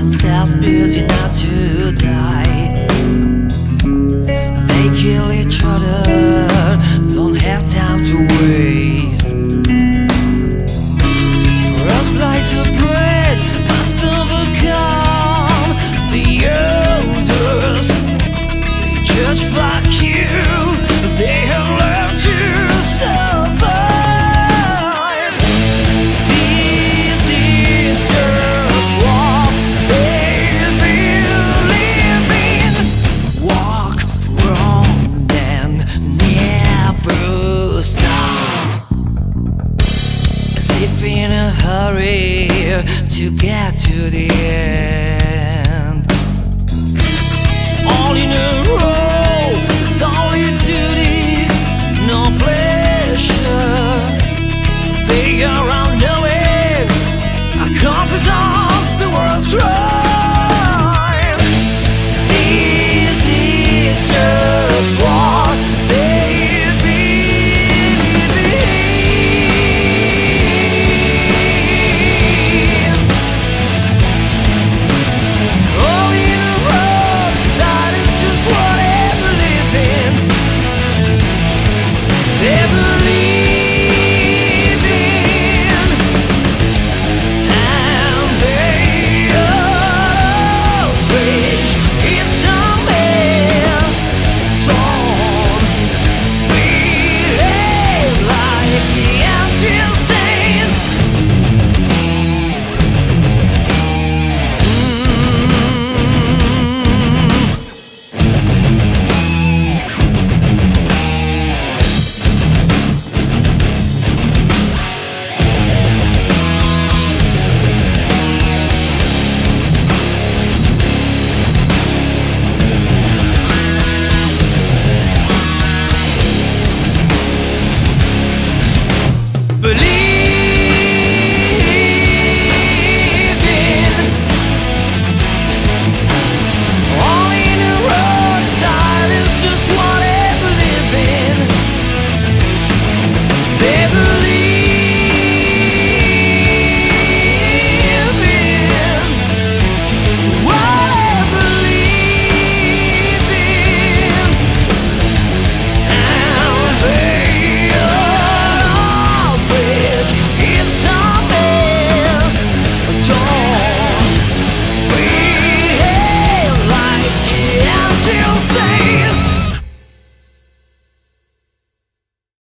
themselves busy not to die. They kill each other, don't have time to waste. For us slice of bread must overcome the others. They judge fuck you, they have learned to survive. This is just what they believe in. Walk wrong and never stop, as if in a hurry to get to the end.